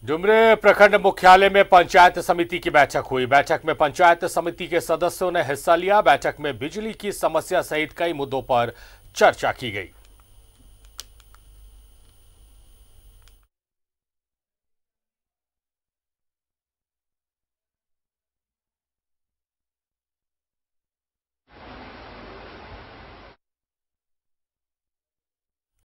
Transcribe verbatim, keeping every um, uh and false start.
डुमरे प्रखंड मुख्यालय में पंचायत समिति की बैठक हुई। बैठक में पंचायत समिति के सदस्यों ने हिस्सा लिया। बैठक में बिजली की समस्या सहित कई मुद्दों पर चर्चा की गई।